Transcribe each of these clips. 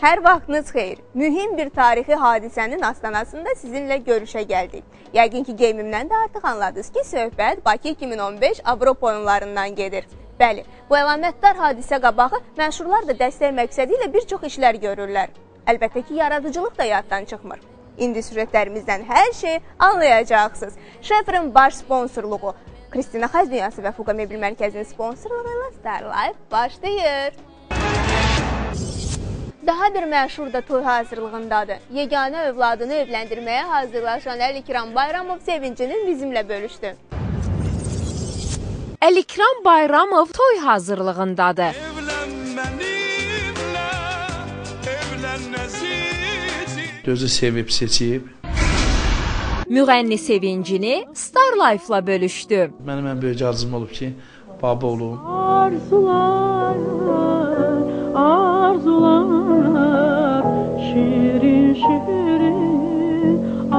Hər vaxtınız xeyir. Mühim bir tarixi hadisənin astanasında sizinlə görüşə gəldik. Yəqin ki, qeymimdən də artıq anladınız ki, söhbət Bakı 2015 Avropa oyunlarından gedir. Bəli, bu əlamətdar hadisə qabağı məşhurlar da dəstək məqsədi ilə bir çox işlər görürlər. Əlbəttə ki, yaradıcılıq da yaddan çıxmır. İndi süjetlərimizdən hər şeyi anlayacaqsınız. Şefrin baş sponsorluğu, Kristina Xaz Dünyası və Fuqa Mebel Mərkəzinin sponsorluğu ilə Star Life başlayır. Daha bir məşhur da toy hazırlığındadır. Yeganə övladını evləndirməyə hazırlaşan Əlikram Bayramov sevincini bizimlə bölüşdü. Əlikram Bayramov toy hazırlığındadır. Gözü sevib, seçib. Müğənni sevincini Star Life-la bölüşdü. Mənim ən böyük arzum olub ki, baba olum. Arzular, arzular, şirin şirin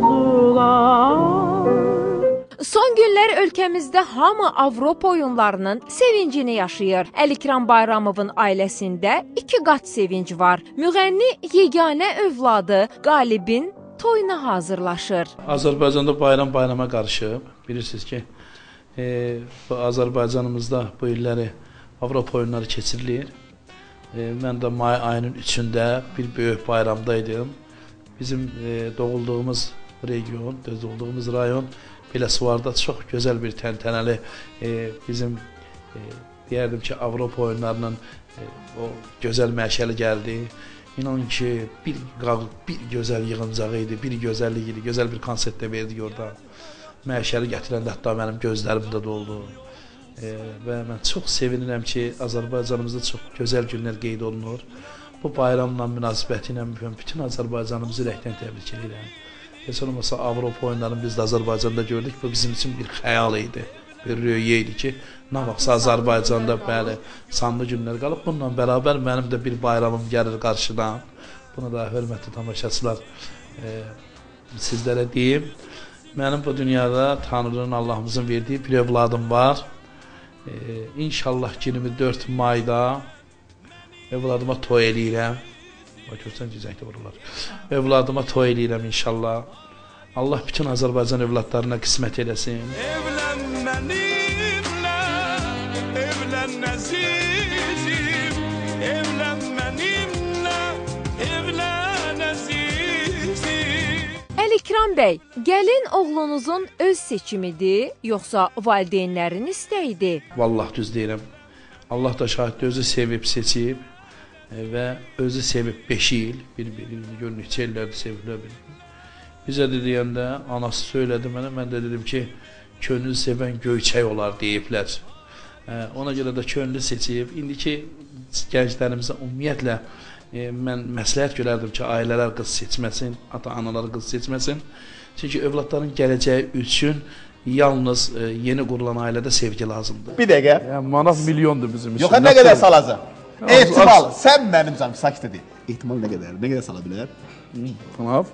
arzular. Son günlər ölkəmizdə hamı Avropa oyunlarının sevincini yaşayır. Əlikram Bayramovun ailəsində 2 qat sevinc var. Müğənni yeganə övladı Qalibin toyuna hazırlaşır. Azərbaycanda bayram bayrama qarışıb. Bilirsiniz ki, bu Azərbaycanımızda bu illəri Avropa oyunları keçirilir. Mən də may ayının 3-də bir böyük bayramdaydım. Bizim doğulduğumuz region, doğulduğumuz rayon Biləsuvarda çox gözəl bir təntənəli bizim deyərdim ki, Avropa oyunlarının o gözəl məşəli gəldi. İnanın ki, bir gözəl yığıncağı idi, bir gözəllik idi, gözəl bir konsert də verdik orada. Məşəli gətirəndə hətta mənim gözlərim də doldu. Və mən çox sevinirəm ki, Azərbaycanımızda çox gözəl günlər qeyd olunur. Bu bayramla münasibəti ilə bütün Azərbaycanımızı ürəkdən təbrik edirəm. Heç olmasa Avropa oyunlarını biz də Azərbaycanda gördük. Bu bizim üçün bir xəyal idi, bir röyə idi ki, nə vaxtsa Azərbaycanda bəli, sanlı günlər qalıb. Bununla bərabər mənim də bir bayramım gəlir qarşıdan. Bunu da hörmətli tamaşaçılar sizlərə deyim. Mənim bu dünyada Tanrının, Allahımızın verdiyi bir övladım var. İnşallah 24 mayda övladıma toy eləyirəm. Görsən cizəkdə vururlar. Övladıma toy eləyirəm inşallah. Allah bütün Azərbaycan övladlarına qismət eləsin. Evlən mənimlə, evlən əzizim, evlən mənimlə, evlən əzizim. Əlikram bəy, gəlin oğlunuzun öz seçimidir, yoxsa valideynlərin istəyidir? Vallah düz deyirəm. Allah da şahiddir, özü sevib, seçib. Və özü sevib 5 il, bir-birini gör neçə illərdir seviblər bir. Bizə də deyəndə, anası söylədi mənə, mən də dedim ki, könül sevən göyçək olar deyiblər. Ona görə də könlü seçib. İndiki gənclərimizə ümumiyyətlə mən məsləhət görərdim ki, ailələr qız seçməsin, ata-analar qız seçməsin. Çünki övladların gələcəyi üçün yalnız yeni qurulan ailədə sevgi lazımdır. Bir dəqiqə. Yəni, manat milyondur bizim üçün. Yox, nə qədər salacaq? Ehtimal, sən mənim canım sakit edin. Ehtimal nə qədər sala bilər? Fınav.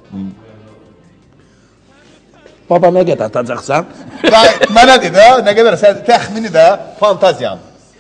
Baba nə qədər atacaqsan? Mənə de də, nə qədər sən təxmini də fantaziyan.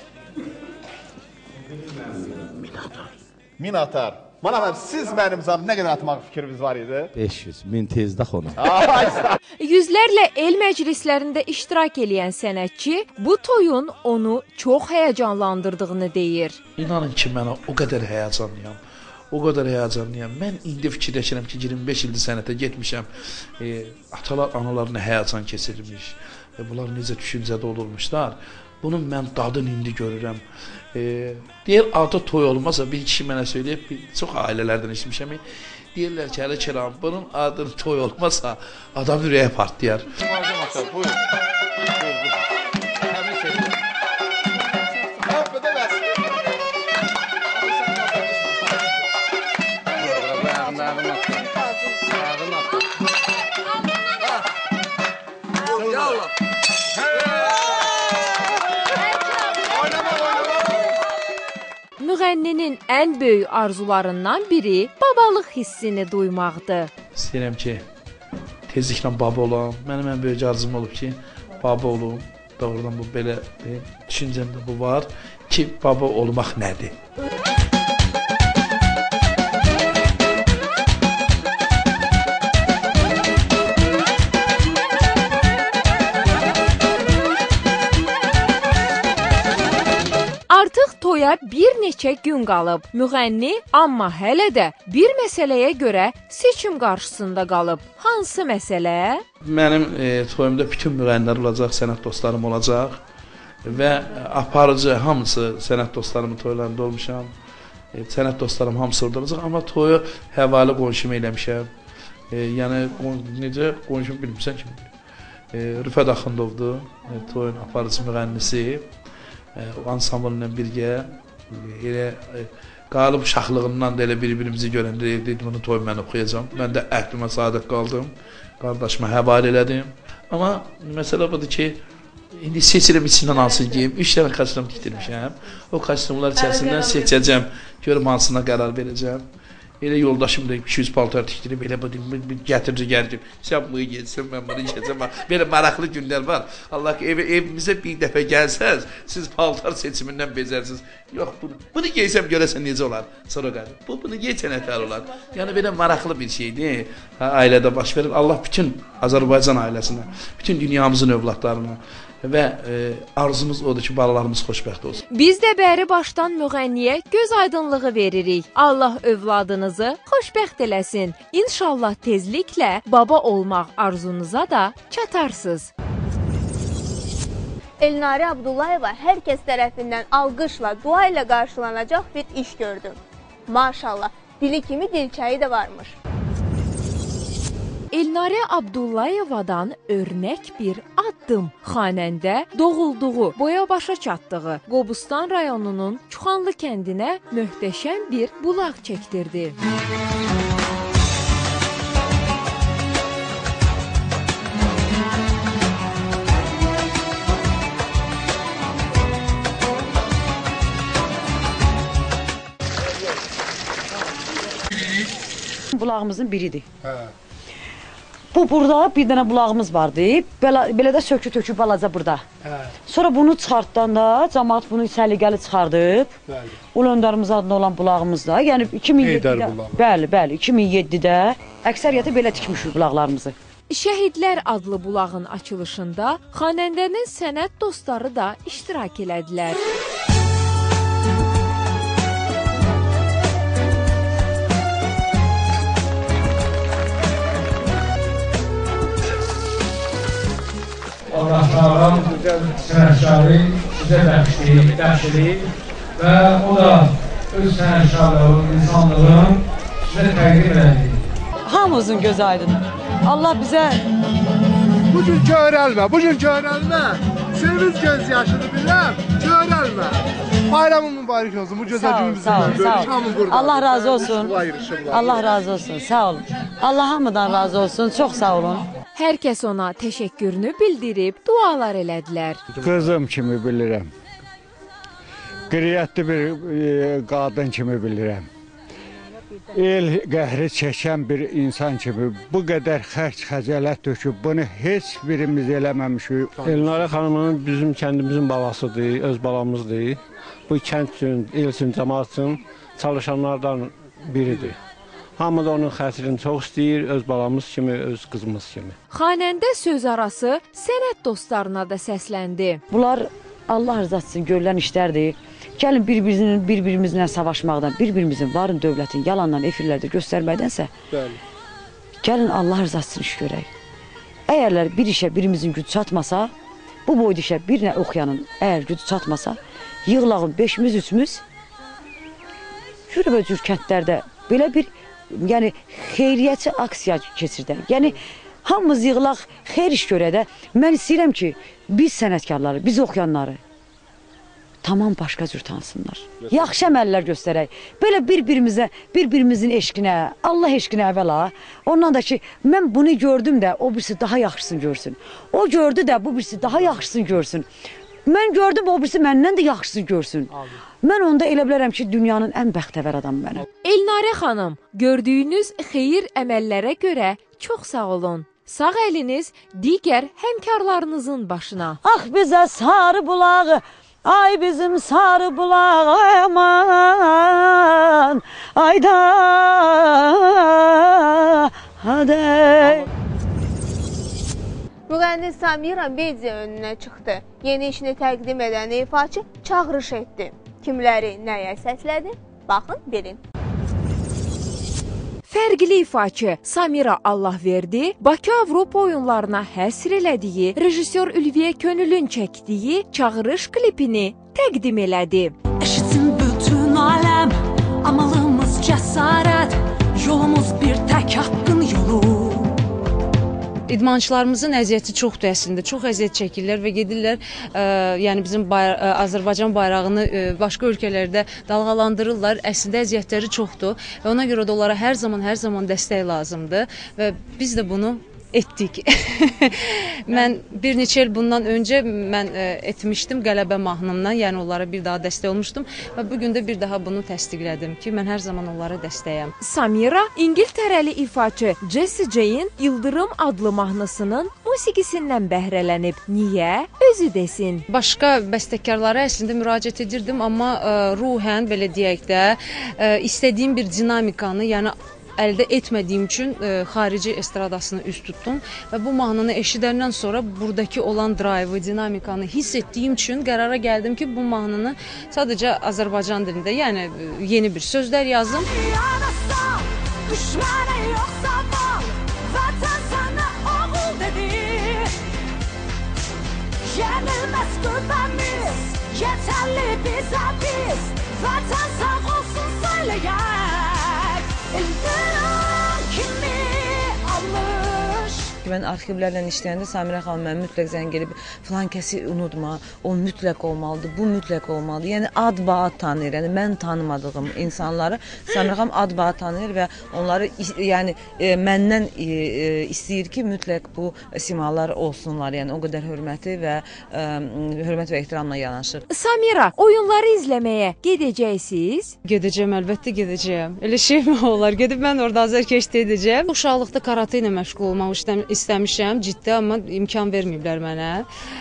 1000 atar. Mənəm, siz mənim canım nə qədər atmaq fikriniz var idi? 500, 1000 tezdə xonu. Yüzlərlə el məclislərində iştirak eləyən sənətçi bu toyun onu çox həyəcanlandırdığını deyir. İnanın ki, mən o qədər həyəcanlıyam. O qədər həyəcanlıyam. Mən indi fikirləşirəm ki, 25 ildir sənətə getmişəm. Atalar, analarına həyəcan keçirmiş. Bunlar necə düşüncədə olurmuşlar. Bunun mən dadını indi görürəm. Deyir, adı toy olmasa, bir kişi mənə söyləyib, çox ailələrdən işmişəm. Deyirlər ki, hələ kiram, bunun adını toy olmasa, adam ürəyə partlayar. Buyurun. Müğənninin ən böyük arzularından biri babalıq hissini duymaqdır. İstəyirəm ki, tezliklə baba olam. Mənim ən böyük arzum olub ki, baba olum. Doğrudan bu belə düşüncəmdə bu var ki, baba olmaq nədir? toya bir neçə gün qalıb. Müğənni amma hələ də bir məsələyə görə seçim qarşısında qalıb. Hansı məsələ? Mənim toyumda bütün müğənnilər olacaq, sənət dostlarım olacaq və aparıcı hamısı sənət dostlarımın toylarında olmuşam. Sənət dostlarım hamısı orada olacaq, amma toyu həvalə qonşuma eləmişəm. Yəni necə qonşum bilmirsən kimdir? Rüfət Axundovdur, toyun aparıcı müğənnisi. Ansambl ilə birgə elə qalıb uşaqlığından da elə bir-birimizi görəndə dedim bunu toy mən oxuyacağam. Mən də əhdimə sadiq qaldım. Qardaşıma həvalə elədim. Amma məsələ budur ki, indi seçirəm içindən hansı geyim. 3 dənə kostyum tikdirmişəm. O kostyumlar içərisindən seçəcəm. Görüm hansına qərar verəcəm. Elə yoldaşım da 200 paltar tikdirib, elə bu gətirci gəldim. Sən bunu geyinsən, mən bunu geyəcəm. Belə maraqlı günlər var. Allah ki, evimizə bir dəfə gəlsəz, siz paltar seçimindən bezərsiniz. Yox, bunu geysəm görəsən necə olar? Sonra qalır. Bunu geysən nətər olar? Yəni belə maraqlı bir şeydir. Ailədə baş verir. Allah bütün Azərbaycan ailəsinə, bütün dünyamızın övladlarına və arzumuz odur ki, balalarımız xoşbəxt olsun. Biz də bəri başdan müğənniyə göz aydınlığı veririk. Allah övladınızı xoşbəxt eləsin. İnşallah tezliklə baba olmaq arzunuza da çatarsınız. Elnarə Abdullayeva hər kəs tərəfindən alqışla, dua ilə qarşılanacaq bir iş gördü. Maşallah, dili kimi dilçəyi də varmış. Elnarə Abdullayevadan örnək bir addım. Xanəndə doğulduğu, boya başa çatdığı Qobustan rayonunun Çuxanlı kəndinə möhtəşəm bir bulaq çəkdirdi. Bulağımızın biridir. Bu burada bir dənə bulağımız vardı. Belə də sökü-tökü balaca burada. Sonra bunu çıxartdanda cəmaət bunu səliqəli çıxardıb. Ulu Öndarımız adına olan bulağımız da. Yəni 2007-də. Bəli, 2007-də əksəriyyəti belə tikmişik bulaqlarımızı. Şəhidlər adlı bulağın açılışında xanəndənin sənət dostları da iştirak elədilər. Allah sağlam, sənətkarı bizə bəxşləyib və o da öz sənətkarlığın, insanlığın sizə təqdim edir. Hamımızın göz aydın. Allah bizə... Bugün körəlmə, sevinç göz yaşını biləm, körəlmə. Bayramın mübarək olsun, bu gözəl günümüzün sağ ol. Allah razı olsun. Allah razı olsun, sağ olun. Allah hamıdan razı olsun, çox sağ olun. Hər kəs ona təşəkkürünü bildirib dualar elədilər. Qızım kimi bilirəm. Qiriyyətli bir qadın kimi bilirəm. El qəhri çəkən bir insan kimi bu qədər xərc xəcalət töküb bunu heç birimiz eləməmişik. Elnarə xanımın bizim kəndimizin balasıdır, öz balamızdır. Bu kənd üçün, el üçün, cəmaət üçün çalışanlardan biridir. Hamı da onun xətrini çox istəyir, öz balamız kimi, öz qızımız kimi. Xanəndə söz arası sənət dostlarına da səsləndi. Bunlar Allah rızası üçün görülən işlərdir. Gəlin bir-birimizlə savaşmaqdan, bir-birimizin varın dövlətin yalandan efirlərdə göstərməkdənsə, gəlin Allah rızası üçün iş görək. Əgərlər bir işə birimizin gücü çatmasa, bu boyda işə bir nə oxuyanın əgər gücü çatmasa, yığılağın 5-imiz, 3-ümüz cür kəndlərdə belə bir xeyriyyətçi aksiya keçirdən. Yəni, hamımız yığılaq, xeyr iş görə də, mən istəyirəm ki, biz sənətkarları, biz oxuyanları tamam başqa cür tanısınlar. Yaxşı əməllər göstərək. Belə bir-birimizin eşqinə, Allah eşqinə əvvəla, ondan da ki, mən bunu gördüm də, o birisi daha yaxşısını görsün. O gördü də, bu birisi daha yaxşısını görsün. Mən gördüm, o birisi məndən də yaxşısını görsün. Mən onda elə bilərəm ki, dünyanın ən bəxtəvər adamı mənəm. Elnarə xanım, gördüyünüz xeyir əməllərə görə çox sağ olun. Sağ əliniz digər həmkarlarınızın başına. Ax bizə sarı bulağı, ay bizim sarı bulağı, aman, ayda, hadey. Müğənni Samira media önünə çıxdı. Yeni işini təqdim edən ifaçı çağırış etdi. Kimləri nəyə səslədi? Baxın, bilin. Fərqli ifaçı Samira Allahverdi Bakı Avropa oyunlarına həsr elədiyi, rejissor Ülviyə Könülün çəkdiyi Çağırış klipini təqdim elədi. Eşitsin bütün aləm, amalımız cəsarət, yolumuz bir tək haqqın yolu. İdmançılarımızın əziyyəti çoxdur əslində. Çox əziyyət çəkirlər və gedirlər, yəni bizim Azərbaycan bayrağını başqa ölkələrdə dalğalandırırlar. Əslində əziyyətləri çoxdur və ona görə də onlara hər zaman dəstək lazımdır və biz də bunu etdik. Mən bir neçə il bundan öncə etmişdim qələbə mahnımdan, yəni onlara bir daha dəstək olmuşdum və bugün də bir daha bunu təsdiqlədim ki, mən hər zaman onlara dəstəyəm. Samira İngiltərəli ifaçı Jessie J'in İldırım adlı mahnısının musiqisindən bəhrələnib. Niyə? Özü desin. Başqa bəstəkarlara əslində müraciət edirdim, amma ruhən, belə deyək də, istədiyim bir dinamikanı, yəni əldə etmədiyim üçün xarici estradasını üst tutdum və bu mahnını eşidəndən sonra buradakı olan drive-ı, dinamikanı hiss etdiyim üçün qərara gəldim ki, bu mahnını sadəcə Azərbaycan dilində, yəni yeni bir sözlər yazdım. Yenilməz qüvvəmiz, yetərli bizə biz, vətən sağ olsun söyləyək, İldırım kimi almış. Mən arxivlərlə işləyəndə Samira xanım mən mütləq zəng edib filan kəsi unutma, o mütləq olmalıdır, bu mütləq olmalıdır. Yəni ad-ba-ad tanıyır. Yəni mən tanımadığım insanları Samira xanım ad-ba-ad tanıyır və onları yəni məndən istəyir ki, mütləq bu simalar olsunlar. Yəni o qədər hörmət və ehtiramla yanaşır. Samira, oyunları izləməyə gedəcəksiniz? Gedəcəm, əlbəttə gedəcəyəm. Elə şey mi olar? Gedib mən orada azərkeşdə edəcəm. Uşaqlıqda karate ilə məşğul olmaq istəmişəm, ciddi, amma imkan verməyiblər mənə.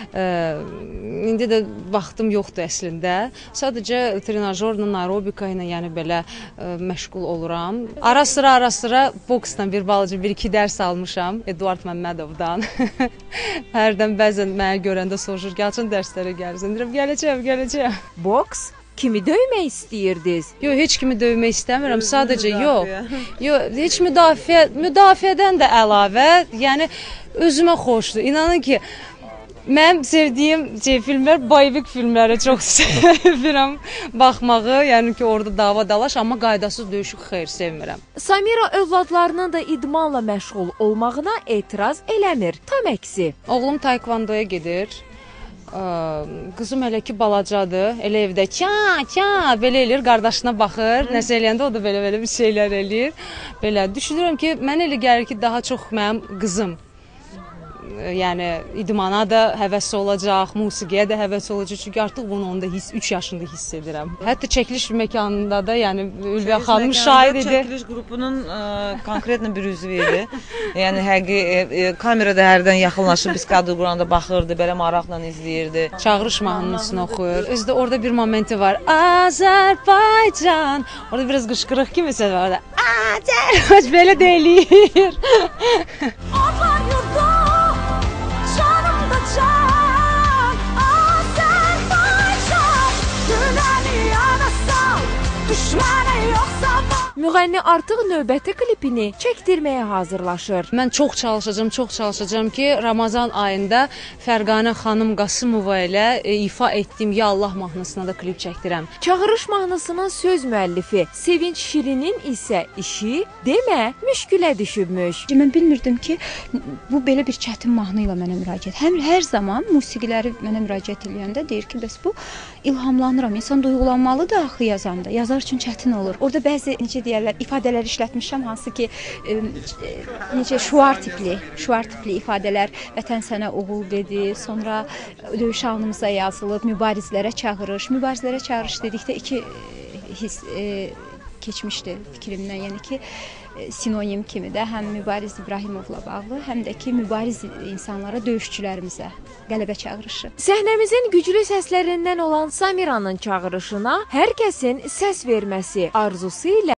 İndi də vaxtım yoxdur əslində. Sadəcə trenajorla, aerobika ilə, yəni belə məşğul oluram. Ara sıra boksdan bir balaca, bir-iki dərs almışam Eduard Məmmədovdan. Hərdən bəzən mənə görəndə soruşur, gəlçin dərslərə gəlirsən. Deyirəm, gələcəm. Boks? Kimi döymək istəyirdiniz? Yox, heç kimi döymək istəmirəm, sadəcə yox. Yox, heç müdafiədən də əlavə, yəni özümə xoşdur. İnanın ki, mənim sevdiyim filmlər, boyevik filmlərə çox sevirəm baxmağı, yəni ki, orada dava dalaş, amma qaydasız döyüşü xeyr sevmirəm. Samira övladlarının da idmanla məşğul olmağına etiraz eləmir, tam əksi. Oğlum taekvondoya gedir. Qızım hələ ki balacadır, elə evdə belə eləyir, qardaşına baxır, nəsə eləyəndə o da belə bir şeylər eləyir. Belə düşünürəm ki, mən elə gəlir ki, daha çox mənim qızım, yəni idmana da həvəsi olacaq, musiqiyə də həvəsi olacaq, çünki artıq bunu onda 3 yaşında hiss edirəm. Hətta çəkiliş məkanında da, yəni Ülviyə xanım şahid idi. Çəkiliş qrupunun konkretlə bir üzvü idi. Yəni kamerada hərdən yaxınlaşıb biz kadr quranda baxırdı, belə maraqla izləyirdi. Çağırış mahnısını oxuyur. Özdə orada bir momenti var. Azərbaycan. Orada biraz qışqırıq kimi səs var da. Azərbaycan belə deyir. Aman yurdum. Müğənni artıq növbəti klipini çəkdirməyə hazırlaşır. Mən çox çalışacağam ki, Ramazan ayında Fərqanə xanım Qasımova ilə ifa etdiyim Ya Allah mahnısına da klip çəkdirəm. Çağırış mahnısının söz müəllifi Sevinç Şirinin isə işi demə müşkülə düşübmüş. Mən bilmirdim ki, bu belə bir çətin mahnı ilə mənə müraciət. Hər zaman musiqiləri mənə müraciət edəndə deyir ki, bəs bu ilhamlanıram. İnsan duyğulanmalıdır axı yazanda. Yazar üçün çətin olur. Orada bəzi deyərlər, ifadələr işlətmişəm, hansı ki, şuar tipli ifadələr, vətən sənə oğul dedi, sonra döyüş anımıza yazılıb, mübarizlərə çağırış. Mübarizlərə çağırış dedikdə iki his keçmişdi fikrimdən, yəni ki, sinonim kimi də həm Mübariz İbrahimovla bağlı, həm də ki, mübariz insanlara, döyüşçülərimizə qələbə çağırışı. Səhnəmizin güclü səslərindən olan Samiranın çağırışına hər kəsin səs verməsi arzusu ilə